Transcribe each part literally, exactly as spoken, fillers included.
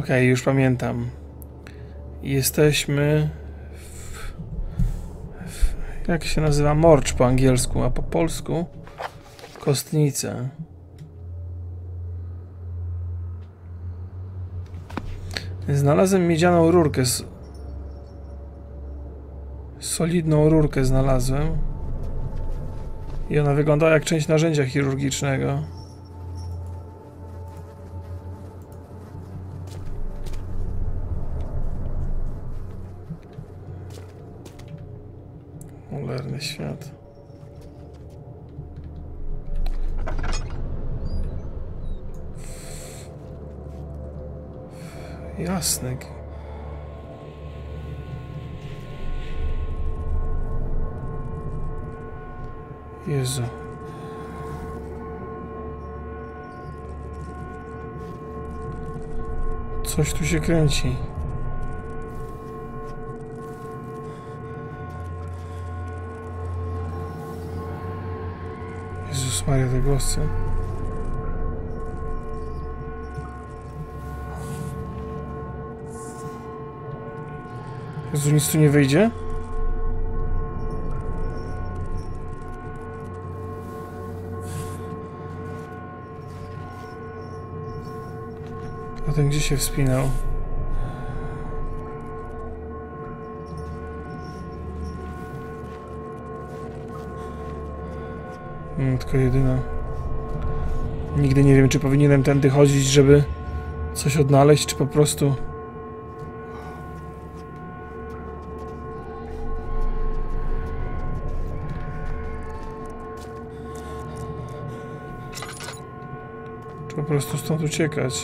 Okej, już pamiętam. Jesteśmy w, w... Jak się nazywa? Morcz po angielsku, a po polsku kostnica. Znalazłem miedzianą rurkę. Z... Solidną rurkę znalazłem. I ona wygląda jak część narzędzia chirurgicznego. Cholerny świat. Jasny. Jezu. Coś tu się kręci. Jezus Maria, te głosy. Jezu, nic tu nie wyjdzie? A ten gdzie się wspinał? Hmm, tylko jedyna. Nigdy nie wiem, czy powinienem tędy chodzić, żeby coś odnaleźć, czy po prostu... Czy po prostu stąd uciekać.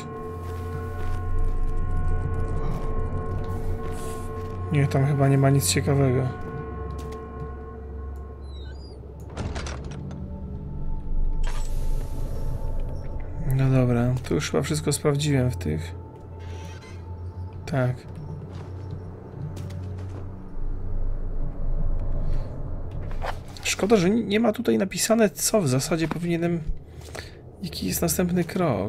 Nie, tam chyba nie ma nic ciekawego. No dobra, to już chyba wszystko sprawdziłem w tych... Tak. Szkoda, że nie ma tutaj napisane, co w zasadzie powinienem... Jaki jest następny krok?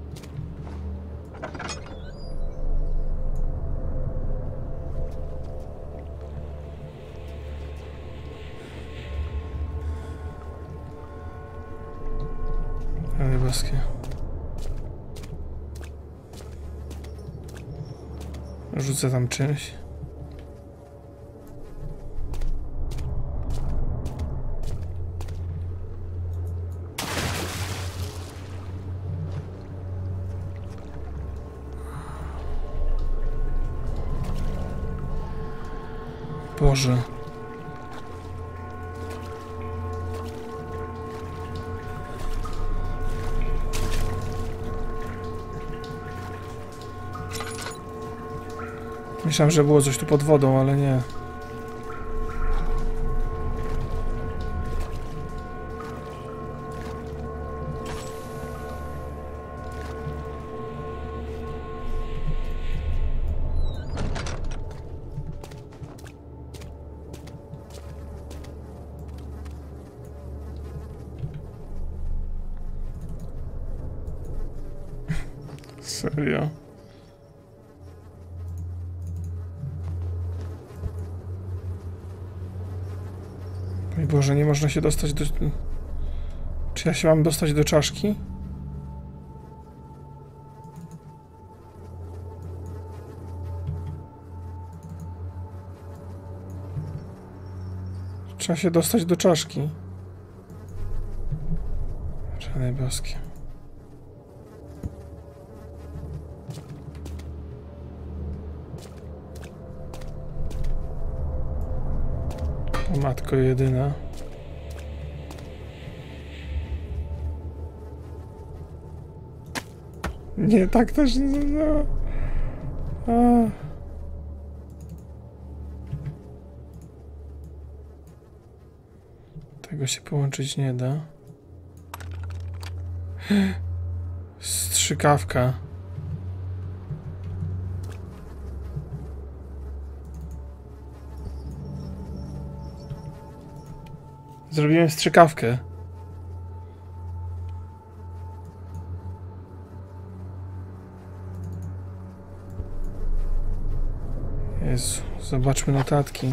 Ale boskie. Rzucę tam czymś. Boże. Myślałem, że było coś tu pod wodą, ale nie. Serio? Oj Boże, nie można się dostać do... Czy ja się mam dostać do czaszki? Trzeba się dostać do czaszki. Rany boskie. O matko jedyna. Nie, tak też nie. No. A. Tego się połączyć nie da. Strzykawka. Zrobiłem strzykawkę. Zobaczmy notatki.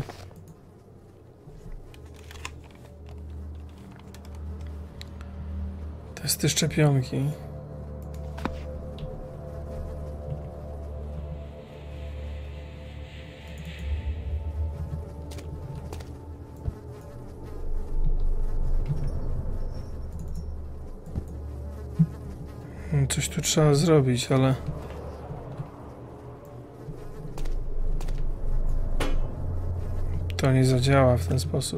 Testy szczepionki. Coś tu trzeba zrobić, ale... To nie zadziała w ten sposób.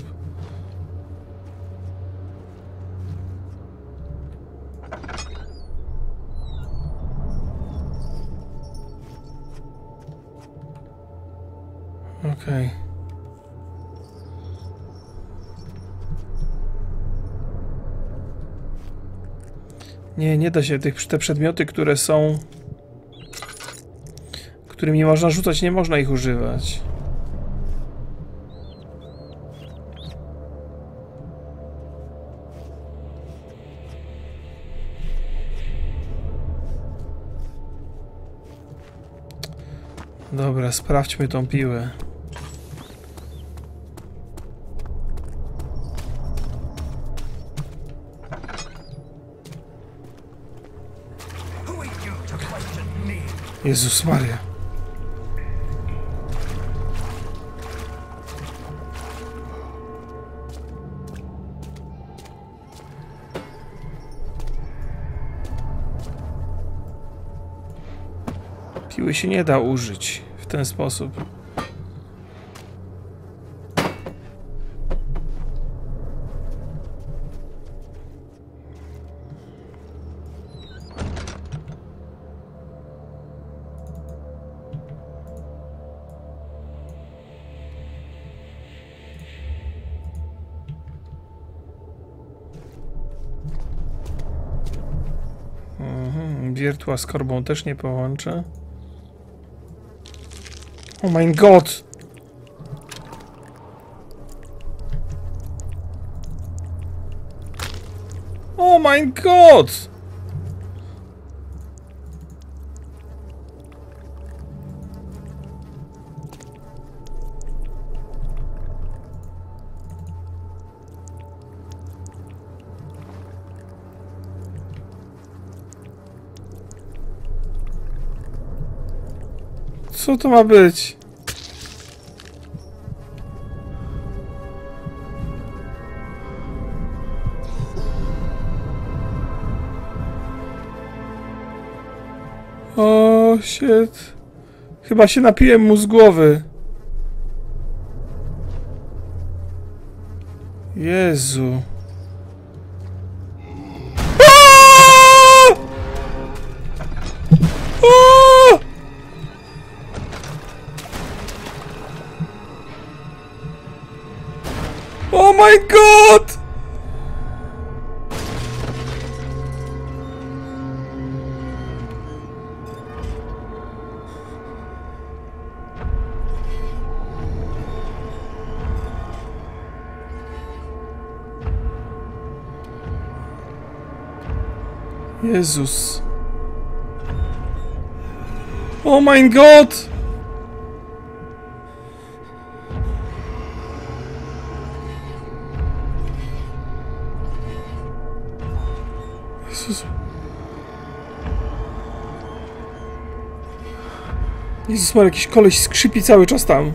Okej. Nie, nie da się. Tych, te przedmioty, które są... którymi można rzucać, nie można ich używać. Dobra, sprawdźmy tą piłę. Jezus Maria. Piły się nie da użyć w ten sposób. Mhm, wiertła z korbą też nie połączę. Oh my god! Oh my god! Co to ma być? O, shit. Chyba się napiłem mu z głowy. Jezu. Oh my god! Jezus. Oh my god! Jezus. Jezus, ma jakiś koleś skrzypi cały czas tam.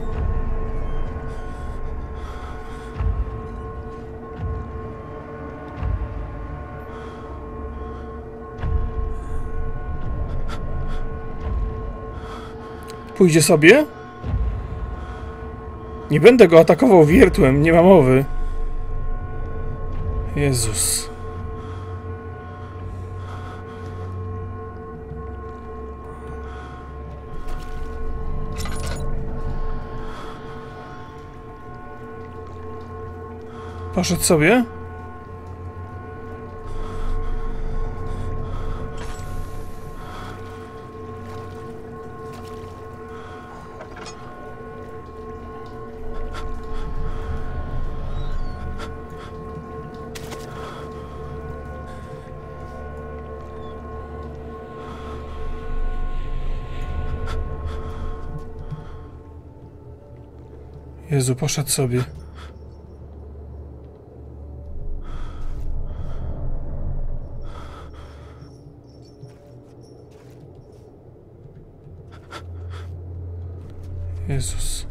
Pójdzie sobie? Nie będę go atakował wiertłem, nie ma mowy. Jezus. Poszedł sobie? Jezu, poszedł sobie. Jezus.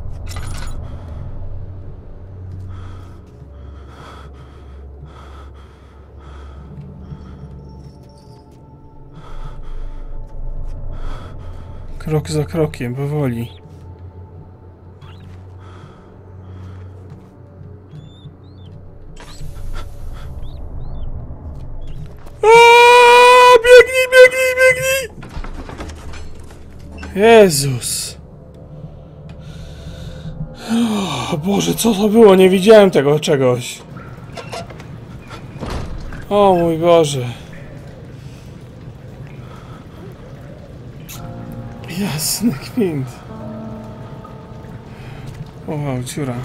Krok za krokiem, powoli. Aaaa! Biegnij, biegnij, biegnij! Jezus. O Boże, co to było? Nie widziałem tego czegoś. O mój Boże. Jasny gwint. O wow, dziura.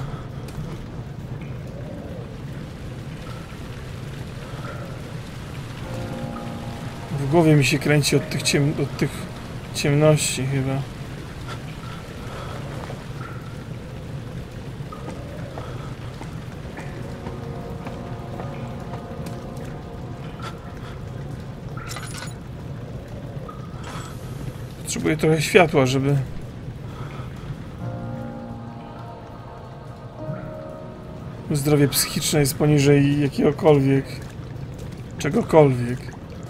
W głowie mi się kręci od tych, ciem od tych ciemności chyba. Potrzebuję trochę światła, żeby... Zdrowie psychiczne jest poniżej jakiegokolwiek... czegokolwiek.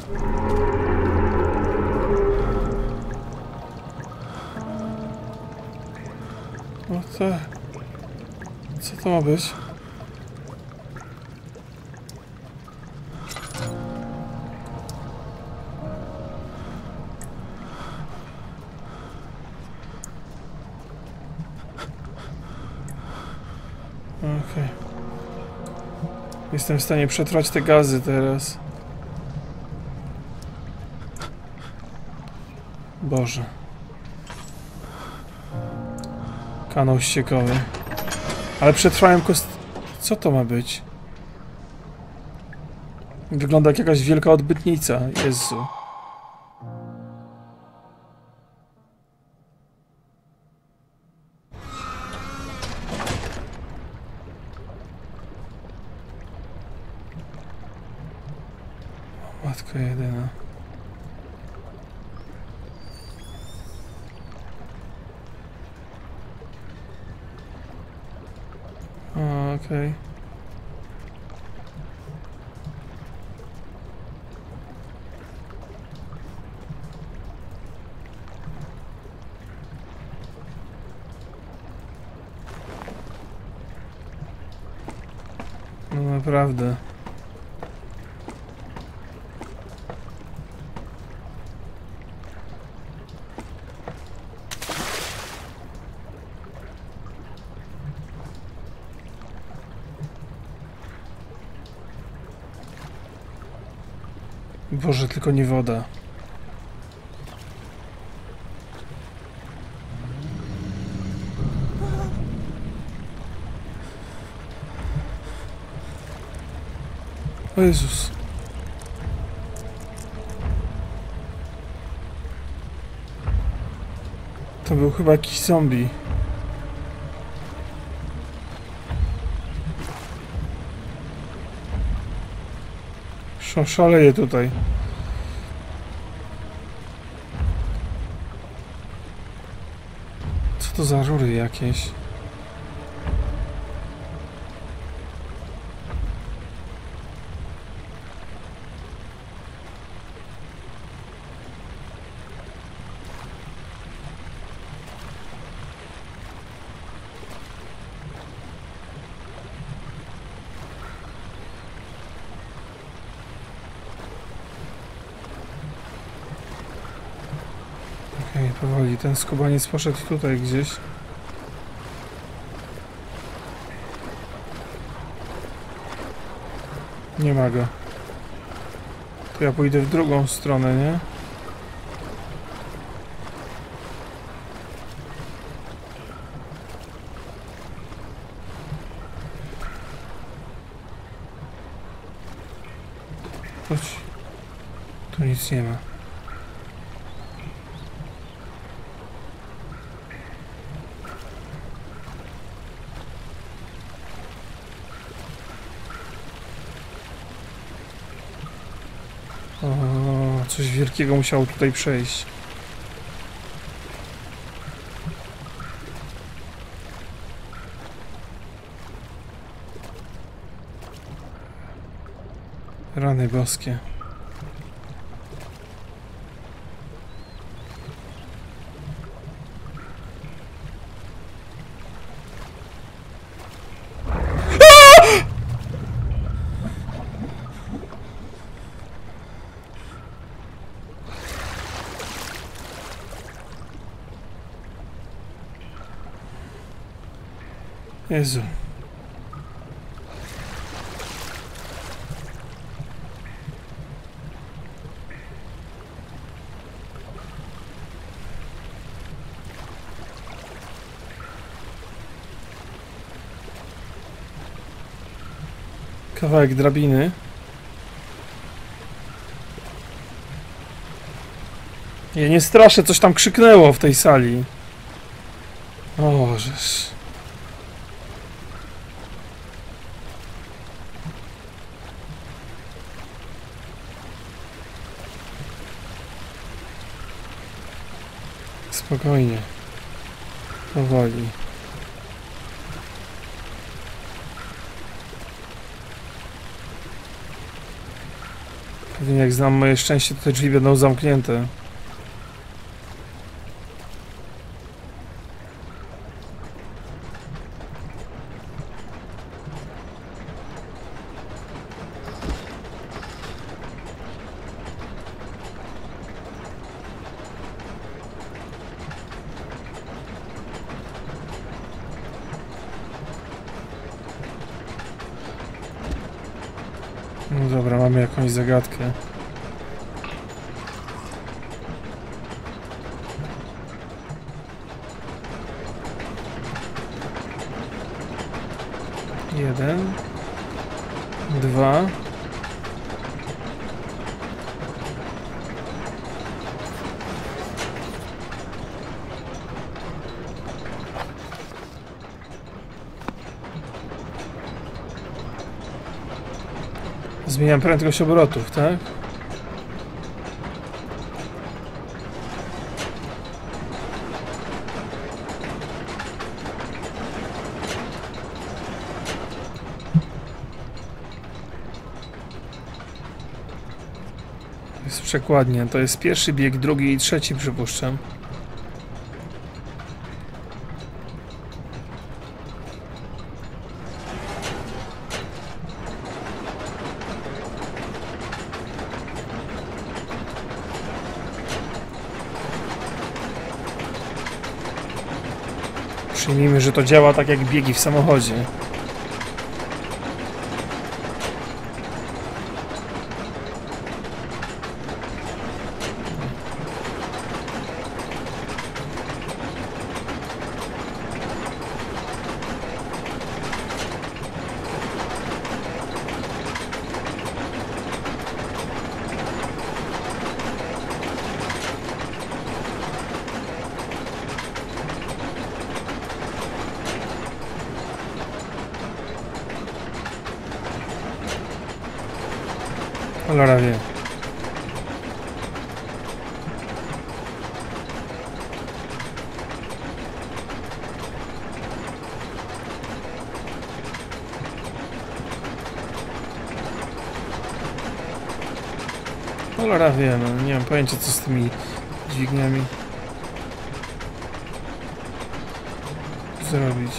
O to... Co to ma być? Okej. Okay. Jestem w stanie przetrwać te gazy teraz. Boże. Kanał ściekowy. Ale przetrwałem kost... Co to ma być? Wygląda jak jakaś wielka odbytnica. Jezu. Matko jedyna. O, okej. Okay. No naprawdę. Boże, tylko nie woda. O Jezus. To był chyba jakiś zombie. Szaleje tutaj. Co to za rury jakieś? Okej, okay, powoli. Ten skubaniec poszedł tutaj gdzieś. Nie ma go. To ja pójdę w drugą stronę, nie? Chodź. Tu nic nie ma. O, coś wielkiego musiało tutaj przejść. Rany boskie. Jezu. Kawałek drabiny. Ja nie straszę, coś tam krzyknęło w tej sali. O, żeż. Spokojnie. Powoli. Pewnie jak znam moje szczęście, to te drzwi będą zamknięte. No dobra, mamy jakąś zagadkę. Jeden. Dwa. Zmieniam prędkość obrotów, tak? To jest przekładnie. To jest pierwszy bieg, drugi i trzeci, przypuszczam. Przyjmijmy, że to działa tak jak biegi w samochodzie. Cholera wie. Cholera wie, no nie mam pojęcia co z tymi dźwigniami zrobić.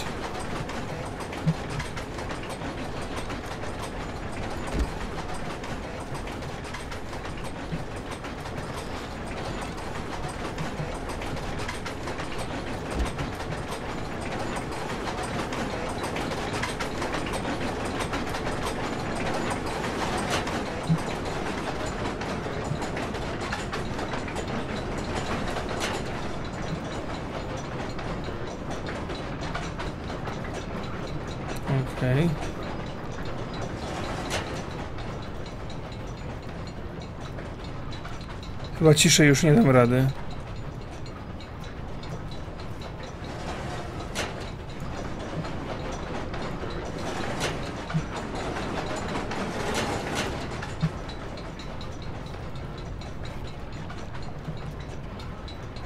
Okej. Okay. Chyba ciszej już nie dam rady.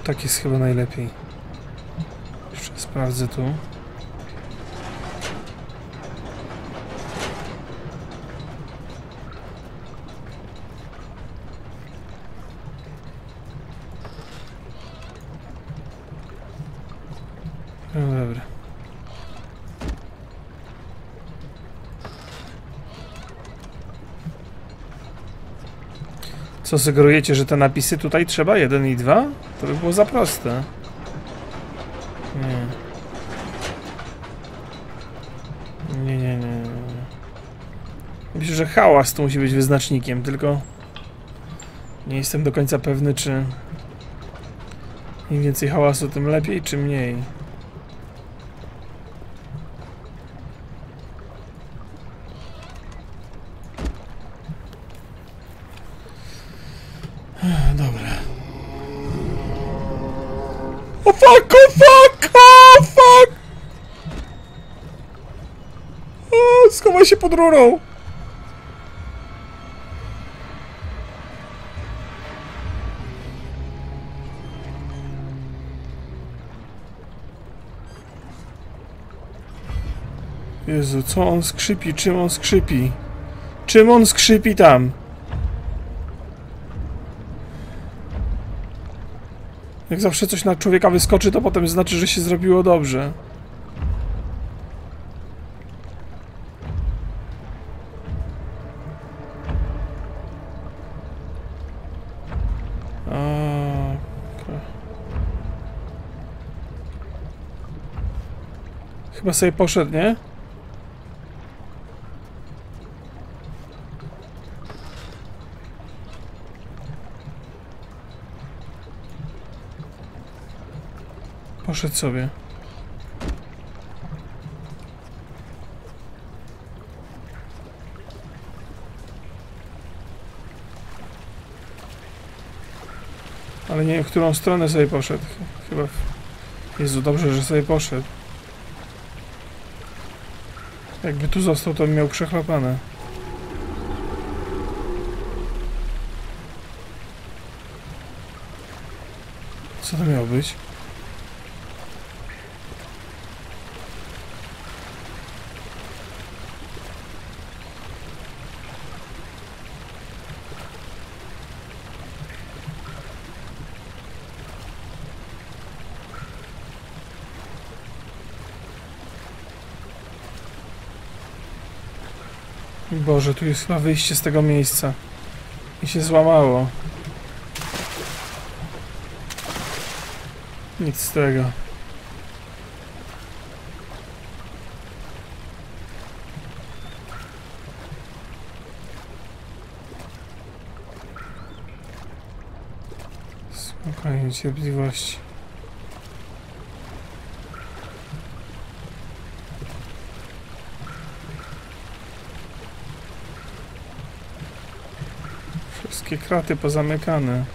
Tak jest chyba najlepiej. Jeszcze sprawdzę tu. No dobra. Co sugerujecie, że te napisy tutaj trzeba? jeden i dwa? To by było za proste. Nie. Nie, nie, nie. Myślę, że hałas tu musi być wyznacznikiem, tylko nie jestem do końca pewny, czy im więcej hałasu, tym lepiej, czy mniej. Dobra. O fuck, o fuck, o fuck! O, schowaj się pod rurą! Jezu, co on skrzypi? Czym on skrzypi? Czym on skrzypi tam? Jak zawsze coś na człowieka wyskoczy, to potem znaczy, że się zrobiło dobrze. A, okay. Chyba sobie poszedł, nie? Poszedł sobie. Ale nie wiem, w którą stronę sobie poszedł. Chyba... W... Jezu, dobrze, że sobie poszedł. Jakby tu został, to bym miał przechlapane. Co to miało być? Boże, tu jest chyba wyjście z tego miejsca. I się złamało. Nic z tego. Spokojnie, cierpliwości. Wszystkie kraty pozamykane.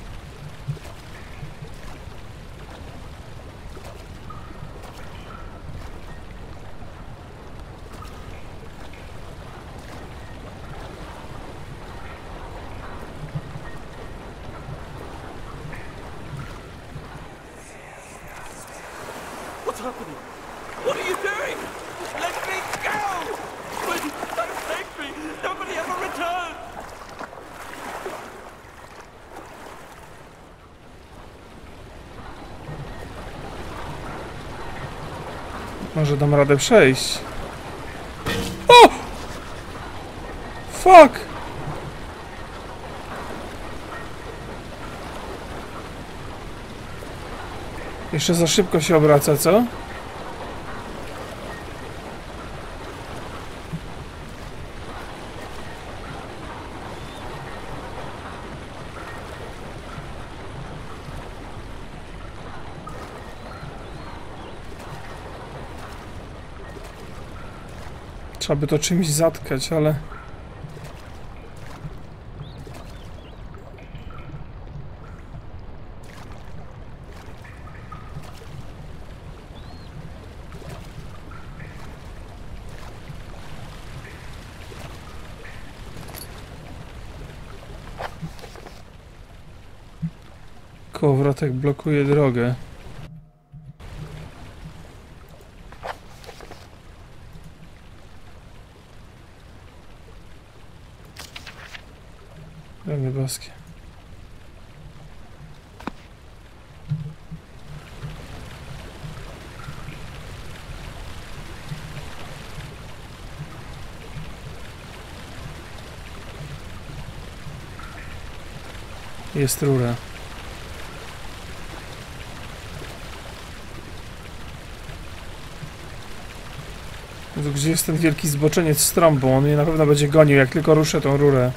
What's happening? What are you doing? Let me go! Please, don't take me! Nobody ever returns! Może dam radę przejść. O! Fuck! Jeszcze za szybko się obraca, co? Trzeba by to czymś zatkać, ale... Kołowrotek blokuje drogę. Rany boskie. Jest rura. Gdzie jest ten wielki zboczeniec z trąbą? On mnie na pewno będzie gonił, jak tylko ruszę tą rurę.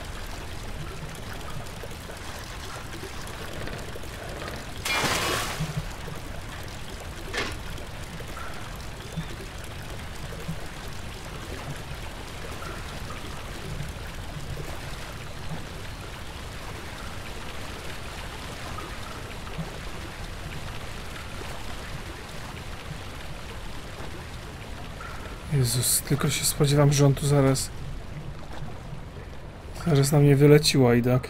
Jezus, tylko się spodziewam, że on tu zaraz... Zaraz na mnie wyleci łajdak.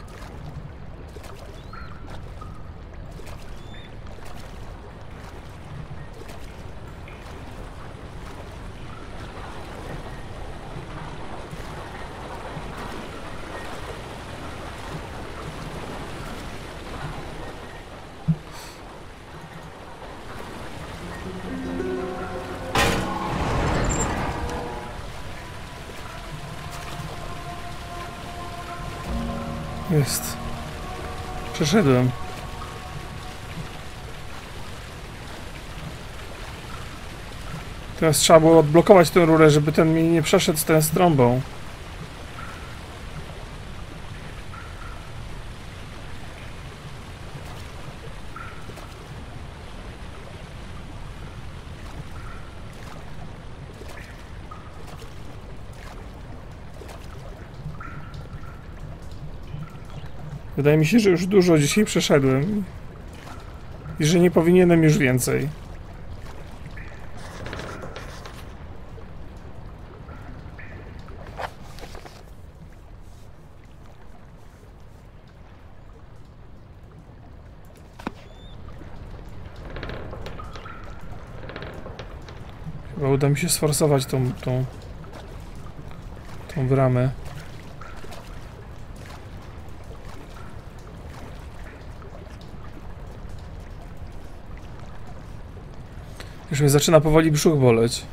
Jest. Przeszedłem. Teraz trzeba było odblokować tę rurę, żeby ten mi nie przeszedł z tą trąbą. Wydaje mi się, że już dużo dzisiaj przeszedłem i że nie powinienem już więcej. Chyba uda mi się sforsować tą, tą, tą bramę. Już mnie zaczyna powoli brzuch boleć.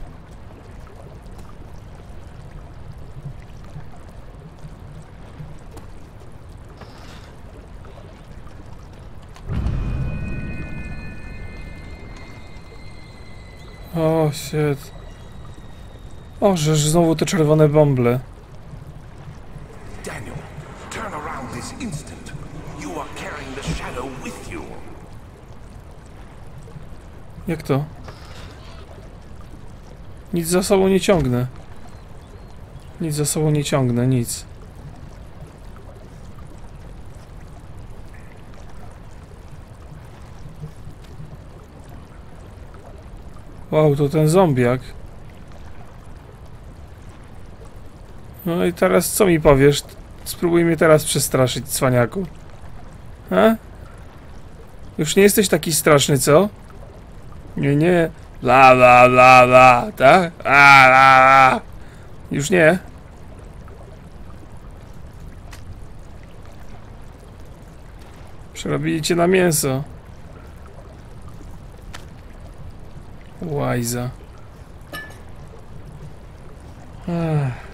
O, shit. O, żeż znowu te czerwone bąble. Daniel, turn around this instant. You are carrying the shadow with you. Jak to? Nic za sobą nie ciągnę. Nic za sobą nie ciągnę, nic. Wow, to ten zombiak. No i teraz co mi powiesz? Spróbuj mnie teraz przestraszyć, cwaniaku. A? Już nie jesteś taki straszny, co? Nie, nie. La la la la, tak? La la la. Już nie. Przerobili cię na mięso. Łajza. Ech.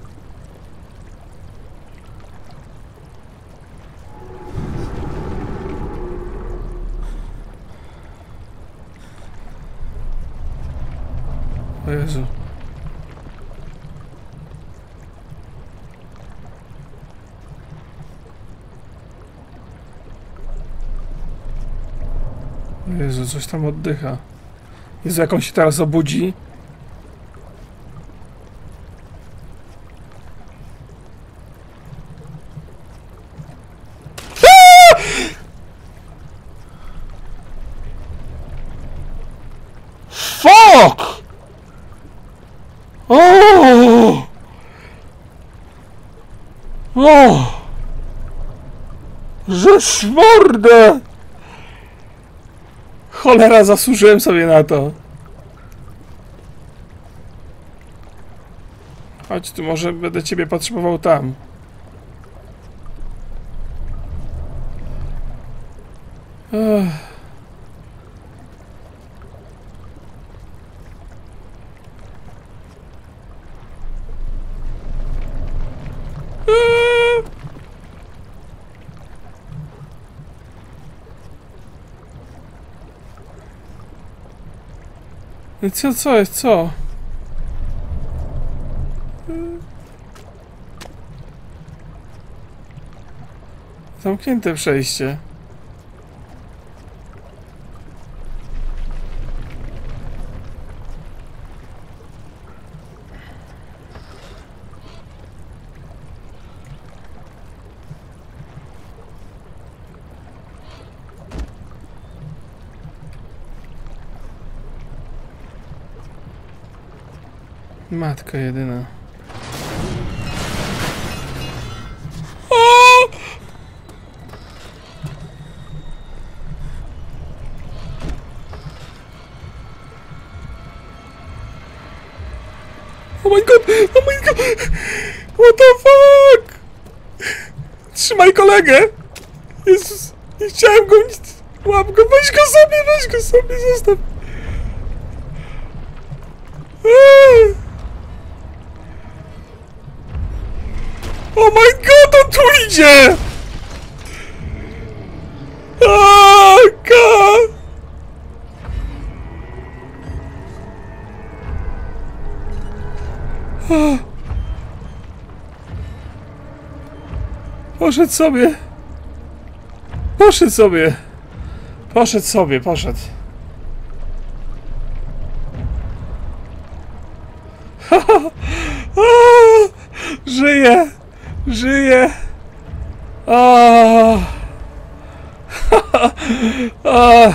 O Jezu. O Jezu, coś tam oddycha. Jezu, jak on się teraz obudzi. Fuck! O! O! Że szmordę! Cholera, zasłużyłem sobie na to. Chodź tu, może będę ciebie potrzebował tam. Ech. Eee. I co, co jest, co? Zamknięte przejście. Matka jedyna. O! Oh my god! Oh my god! What the fuck? Trzymaj kolegę! Jezus! Nie chciałem go nic... Łap go! Weź go sobie! Weź go sobie! Zostaw! Eee! Oh my god! On tu idzie! Oh god! Oh. Poszedł sobie. Poszedł sobie. Poszedł sobie, poszedł. O, żyje. Żyje. O. O.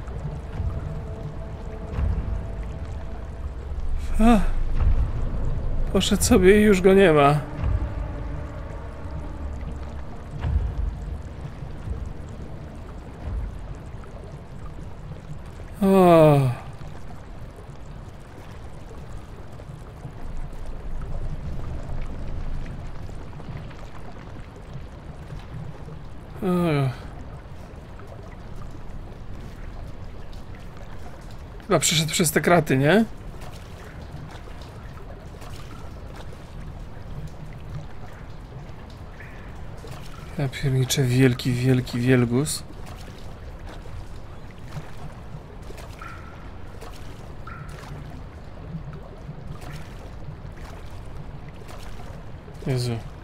O. Poszedł sobie i już go nie ma. O. O. Chyba przeszedł przez te kraty, nie? Ja pierniczę, wielki, wielki wielgus. Jezu.